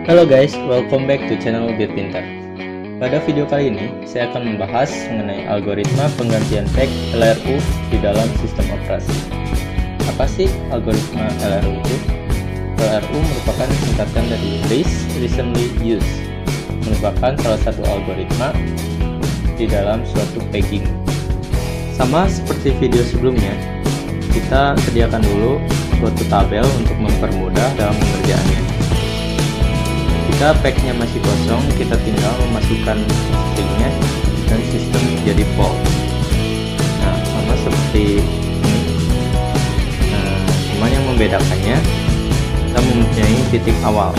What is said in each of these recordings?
Halo guys, welcome back to channel Biar Pintar. Pada video kali ini, saya akan membahas mengenai algoritma penggantian tag LRU di dalam sistem operasi. Apa sih algoritma LRU itu? LRU merupakan singkatan dari Least Recently Used, merupakan salah satu algoritma di dalam suatu pegging. Sama seperti video sebelumnya, kita sediakan dulu suatu tabel untuk mempermudah dalam pengerjaannya. Jika packnya masih kosong, kita tinggal memasukkan stringnya dan sistem menjadi false. Nah, sama seperti ini. Cuman yang membedakannya, kita mempunyai titik awal.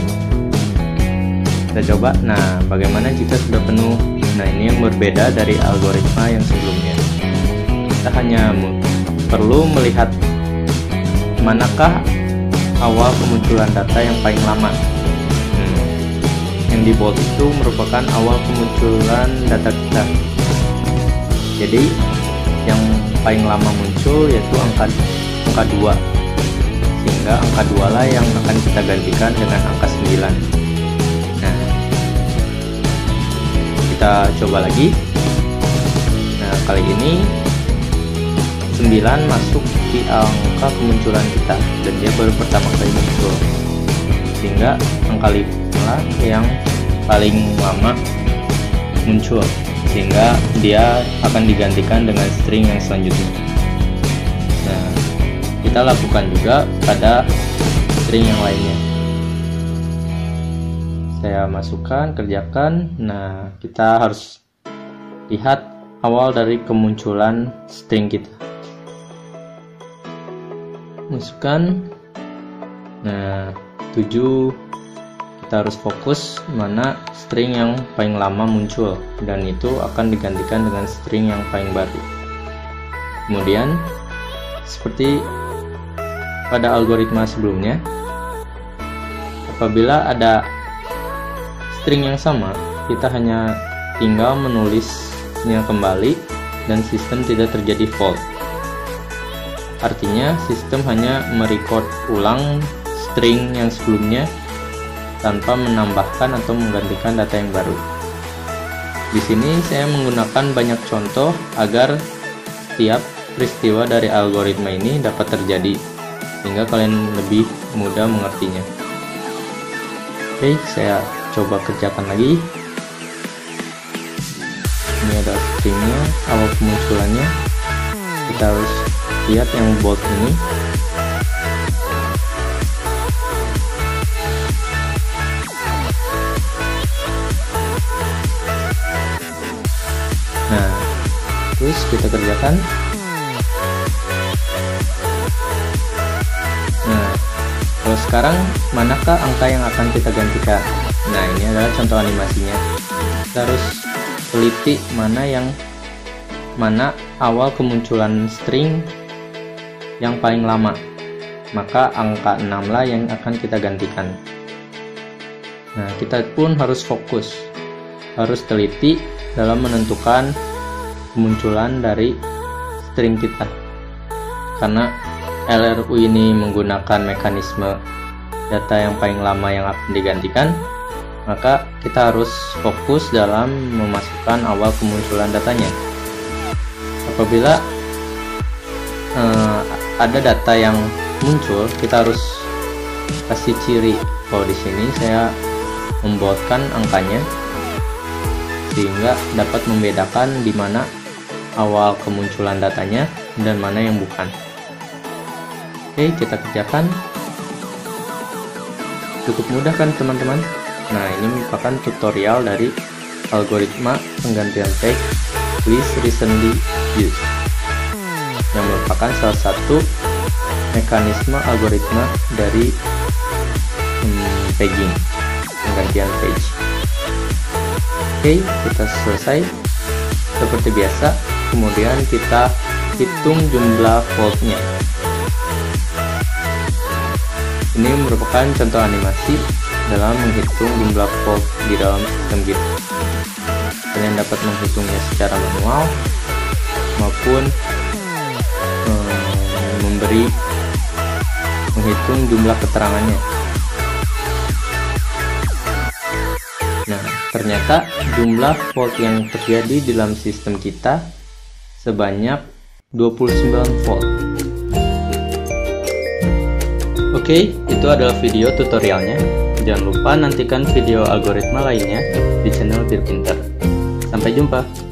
Kita coba. Nah, bagaimana jika sudah penuh? Nah, ini yang berbeda dari algoritma yang sebelumnya. Kita hanya perlu melihat manakah awal kemunculan data yang paling lama. Yang di bold itu merupakan awal kemunculan data kita. Jadi yang paling lama muncul yaitu angka 2, sehingga angka 2 lah yang akan kita gantikan dengan angka 9. Nah, kita coba lagi. Nah, kali ini 9 masuk di angka kemunculan kita dan dia baru pertama kali muncul, sehingga angka 5 yang paling lama muncul, sehingga dia akan digantikan dengan string yang selanjutnya. Nah, kita lakukan juga pada string yang lainnya. Saya masukkan, kerjakan. Nah, kita harus lihat awal dari kemunculan string kita. Masukkan. Nah, 7. Kita harus fokus mana string yang paling lama muncul, dan itu akan digantikan dengan string yang paling baru. Kemudian seperti pada algoritma sebelumnya, apabila ada string yang sama, kita hanya tinggal menulisnya kembali dan sistem tidak terjadi fault. Artinya sistem hanya merecord ulang string yang sebelumnya tanpa menambahkan atau menggantikan data yang baru. Di sini saya menggunakan banyak contoh agar setiap peristiwa dari algoritma ini dapat terjadi, sehingga kalian lebih mudah mengertinya. Oke, saya coba kerjakan lagi. Ini ada stringnya, awal kemunculannya. Kita harus lihat yang bold ini. Nah, terus kita kerjakan. Nah, kalau sekarang manakah angka yang akan kita gantikan? Nah, ini adalah contoh animasinya. Kita harus teliti mana awal kemunculan string yang paling lama. Maka angka 6 lah yang akan kita gantikan. Nah, kita pun harus fokus, harus teliti dalam menentukan kemunculan dari string kita, karena LRU ini menggunakan mekanisme data yang paling lama yang akan digantikan, maka kita harus fokus dalam memasukkan awal kemunculan datanya. Apabila ada data yang muncul, kita harus kasih ciri. Kalau di sini saya membuatkan angkanya, sehingga dapat membedakan di mana awal kemunculan datanya dan mana yang bukan. Oke, kita kerjakan. Cukup mudah kan teman-teman? Nah, ini merupakan tutorial dari algoritma penggantian tag Least Recently Used, yang merupakan salah satu mekanisme algoritma dari pegging, penggantian page. Oke, kita selesai seperti biasa. Kemudian kita hitung jumlah voltnya. Ini merupakan contoh animasi dalam menghitung jumlah volt di dalam sistem gitu. Kalian dapat menghitungnya secara manual maupun menghitung jumlah keterangannya. Ternyata jumlah volt yang terjadi di dalam sistem kita sebanyak 29 volt. Oke, itu adalah video tutorialnya. Jangan lupa nantikan video algoritma lainnya di channel Biar Pintar. Sampai jumpa.